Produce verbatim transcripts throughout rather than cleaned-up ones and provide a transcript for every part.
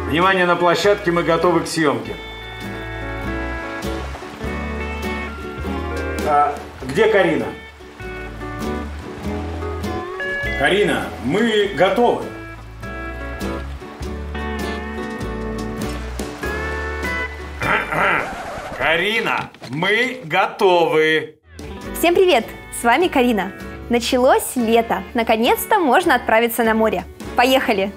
Внимание, на площадке, мы готовы к съемке. А, где Карина? Карина, мы готовы. Карина, мы готовы. Всем привет! С вами Карина. Началось лето. Наконец-то можно отправиться на море. Поехали!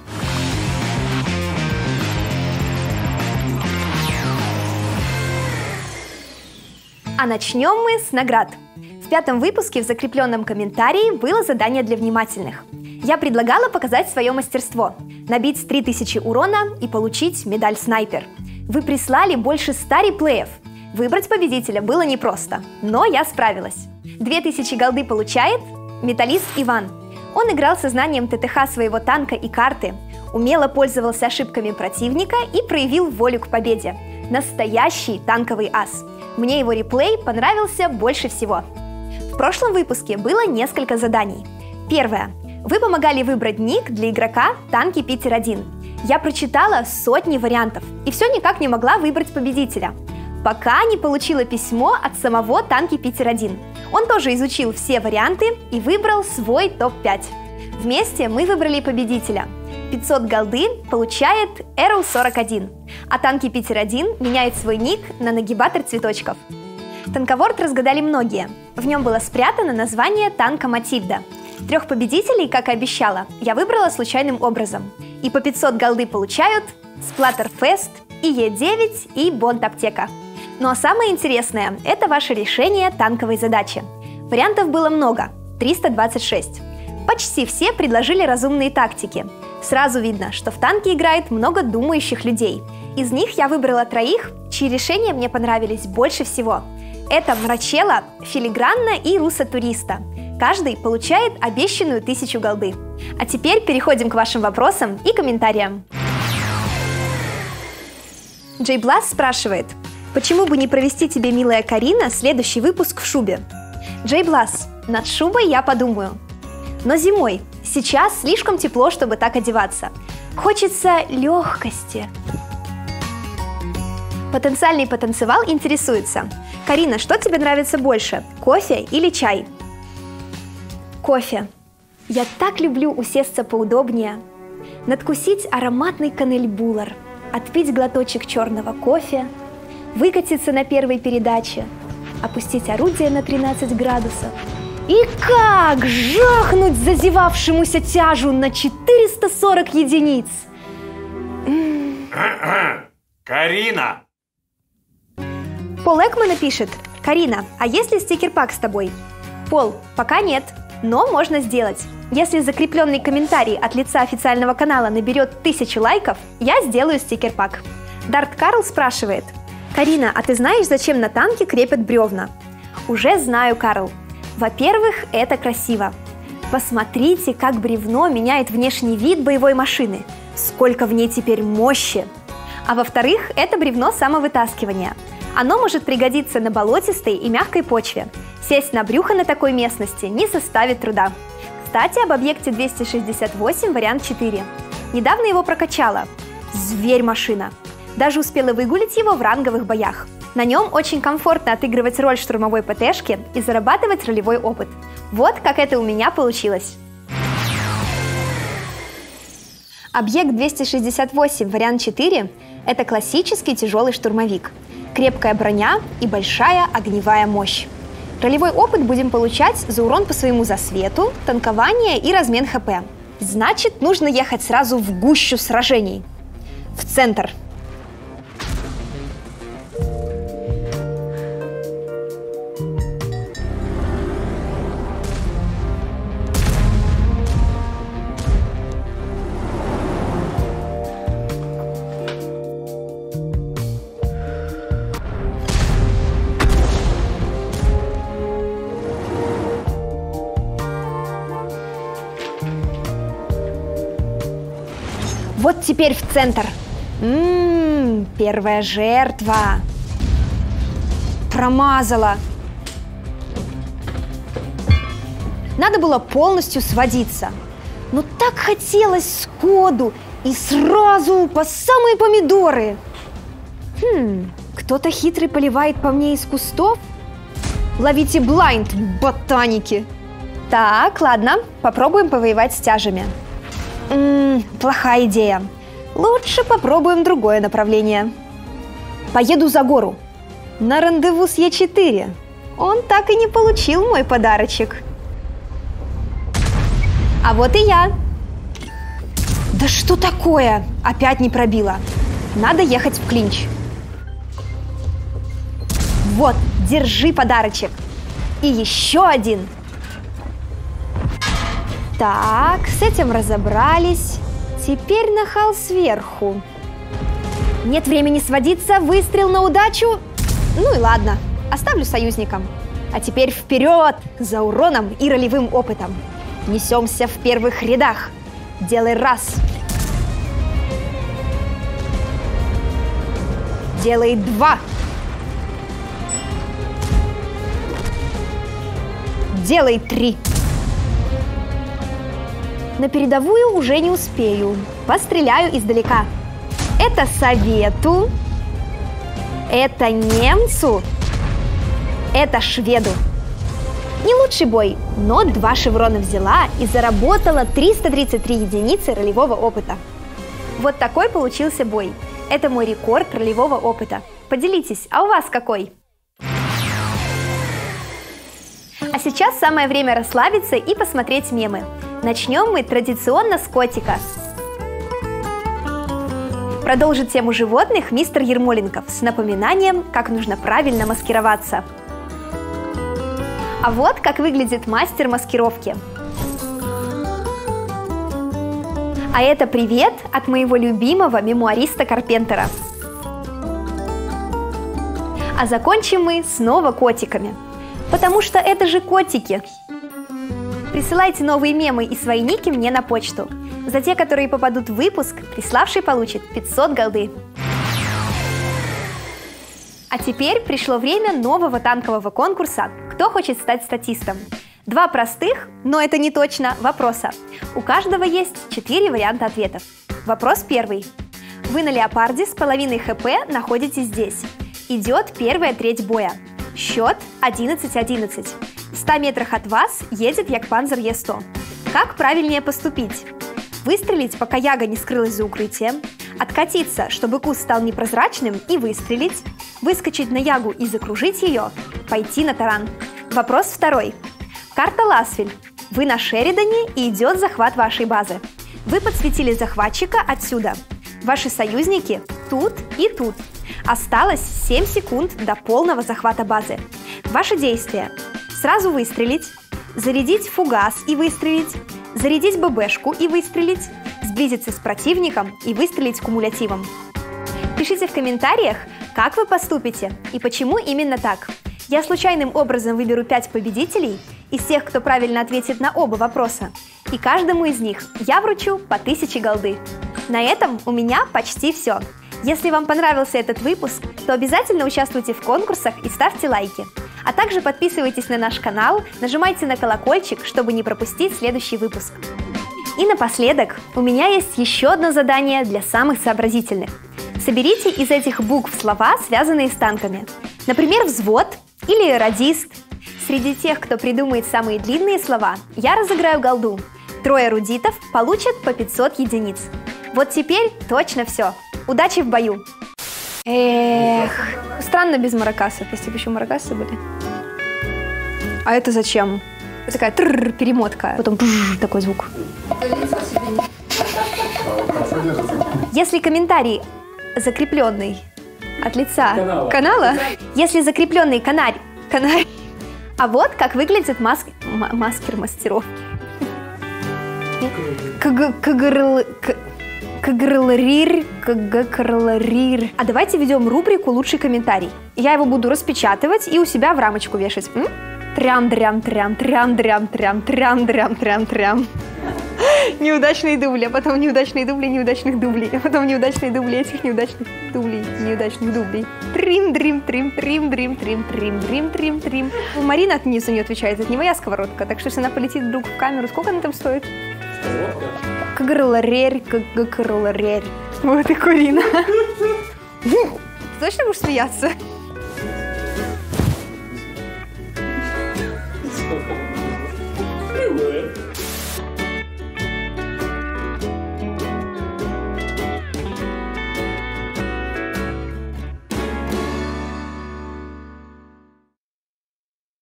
А начнем мы с наград. В пятом выпуске в закрепленном комментарии было задание для внимательных. Я предлагала показать свое мастерство, набить три тысячи урона и получить медаль снайпер. Вы прислали больше ста реплеев. Выбрать победителя было непросто, но я справилась. две тысячи голды получает металлист Иван. Он играл со знанием ТТХ своего танка и карты, умело пользовался ошибками противника и проявил волю к победе. Настоящий танковый ас. Мне его реплей понравился больше всего. В прошлом выпуске было несколько заданий. Первое. Вы помогали выбрать ник для игрока Танки Питер один. Я прочитала сотни вариантов и все никак не могла выбрать победителя. Пока не получила письмо от самого Танки Питер один. Он тоже изучил все варианты и выбрал свой топ пять. Вместе мы выбрали победителя. пятьсот голды получает Эру сорок один, а Танки Питер один меняет свой ник на нагибатор цветочков. Танковорд разгадали многие. В нем было спрятано название танка Матильда. Трех победителей, как и обещала, я выбрала случайным образом. И по пятьсот голды получают Сплаттерфест, и Е девять и Бонд Аптека. Ну а самое интересное – это ваше решение танковой задачи. Вариантов было много – триста двадцать шесть. Почти все предложили разумные тактики. Сразу видно, что в танке играет много думающих людей. Из них я выбрала троих, чьи решения мне понравились больше всего. Это Мрачела, Филигранна и Руса Туриста. Каждый получает обещанную тысячу голды. А теперь переходим к вашим вопросам и комментариям. Джей Блас спрашивает: почему бы не провести тебе, милая Карина, следующий выпуск в шубе? Джей Блас, над шубой я подумаю. Но зимой. Сейчас слишком тепло, чтобы так одеваться. Хочется легкости. Потенциальный потанцевал интересуется: Карина, что тебе нравится больше, кофе или чай? Кофе. Я так люблю усесться поудобнее, надкусить ароматный канельбулар, отпить глоточек черного кофе, выкатиться на первой передаче, опустить орудие на тринадцать градусов и как жахнуть зазевавшемуся тяжу на четыреста сорок единиц. Карина! Пол Экмана пишет: Карина, а есть ли стикер-пак с тобой? Пол, пока нет, но можно сделать. Если закрепленный комментарий от лица официального канала наберет тысячу лайков, я сделаю стикер-пак. Дарт Карл спрашивает: Карина, а ты знаешь, зачем на танке крепят бревна? Уже знаю, Карл. Во-первых, это красиво. Посмотрите, как бревно меняет внешний вид боевой машины. Сколько в ней теперь мощи. А во-вторых, это бревно самовытаскивания. Оно может пригодиться на болотистой и мягкой почве. Сесть на брюхо на такой местности не составит труда. Кстати, об объекте двести шестьдесят восемь вариант четыре. Недавно его прокачала. Зверь-машина. Даже успела выгулить его в ранговых боях. На нем очень комфортно отыгрывать роль штурмовой ПТшки и зарабатывать ролевой опыт. Вот как это у меня получилось. Объект двести шестьдесят восемь вариант четыре – это классический тяжелый штурмовик. Крепкая броня и большая огневая мощь. Ролевой опыт будем получать за урон по своему засвету, танкование и размен ХП. Значит, нужно ехать сразу в гущу сражений. В центр. Вот теперь в центр. Ммм, первая жертва. Промазала. Надо было полностью сводиться. Но так хотелось сходу и сразу по самые помидоры. Хм, кто-то хитрый поливает по мне из кустов? Ловите блайнд, ботаники! Так, ладно, попробуем повоевать с тяжами. Ммм, плохая идея. Лучше попробуем другое направление. Поеду за гору. На рандеву с Е четыре. Он так и не получил мой подарочек. А вот и я. Да что такое? Опять не пробила. Надо ехать в клинч. Вот, держи подарочек. И еще один. Так, с этим разобрались. Теперь нахал сверху. Нет времени сводиться, выстрел на удачу. Ну и ладно, оставлю союзникам. А теперь вперед, за уроном и ролевым опытом. Несемся в первых рядах. Делай раз. Делай два. Делай три. На передовую уже не успею. Постреляю издалека. Это совету. Это немцу. Это шведу. Не лучший бой, но два шеврона взяла и заработала триста тридцать три единицы ролевого опыта. Вот такой получился бой. Это мой рекорд ролевого опыта. Поделитесь, а у вас какой? А сейчас самое время расслабиться и посмотреть мемы. Начнем мы традиционно с котика. Продолжит тему животных мистер Ермоленков с напоминанием, как нужно правильно маскироваться. А вот как выглядит мастер маскировки. А это привет от моего любимого мемуариста Карпентера. А закончим мы снова котиками. Потому что это же котики. Присылайте новые мемы и свои ники мне на почту. За те, которые попадут в выпуск, приславший получит пятьсот голды. А теперь пришло время нового танкового конкурса «Кто хочет стать статистом?». Два простых, но это не точно, вопроса. У каждого есть четыре варианта ответов. Вопрос первый. Вы на леопарде с половиной хп находитесь здесь. Идет первая треть боя. Счет одиннадцать одиннадцать. В ста метрах от вас едет Ягпанзер Е сто. Как правильнее поступить? Выстрелить, пока Яга не скрылась за укрытием. Откатиться, чтобы куст стал непрозрачным, и выстрелить. Выскочить на Ягу и закружить ее. Пойти на таран. Вопрос второй. Карта Ласвель. Вы на Шеридане, и идет захват вашей базы. Вы подсветили захватчика отсюда. Ваши союзники тут и тут. Осталось семь секунд до полного захвата базы. Ваши действия. Сразу выстрелить, зарядить фугас и выстрелить, зарядить ББшку и выстрелить, сблизиться с противником и выстрелить кумулятивом. Пишите в комментариях, как вы поступите и почему именно так. Я случайным образом выберу пять победителей из тех, кто правильно ответит на оба вопроса, и каждому из них я вручу по тысяче голды. На этом у меня почти все. Если вам понравился этот выпуск, то обязательно участвуйте в конкурсах и ставьте лайки. А также подписывайтесь на наш канал, нажимайте на колокольчик, чтобы не пропустить следующий выпуск. И напоследок, у меня есть еще одно задание для самых сообразительных. Соберите из этих букв слова, связанные с танками. Например, взвод или радист. Среди тех, кто придумает самые длинные слова, я разыграю голду. Трое эрудитов получат по пятьсот единиц. Вот теперь точно все. Удачи в бою! Эх, странно без маракасов, если бы еще маракасы были. А это зачем? Это такая трррр, перемотка, потом бжж, такой звук. Если комментарий закрепленный от лица канала, канала если закрепленный каналь, каналь, а вот как выглядит маск, маскер мастеровки. Кгрл... Кгрлрир, кгкрлрир. А давайте ведем рубрику «Лучший комментарий». Я его буду распечатывать и у себя в рамочку вешать. Трям-дрям-трям, трям-дрям-трям, трям-дрям-трям-трям. Неудачные дубли, а потом неудачные дубли неудачных дублей, а потом неудачные дубли этих неудачных дублей, неудачных дублей. Трим-дрим-трим-трим-трим-трим-трим-трим. Марина от нее за нее отвечает, это не моя сковородка, так что если она полетит вдруг в камеру, сколько она там стоит? Кагруларерь, кагруларерь. Вот и Карина. Точно будешь смеяться?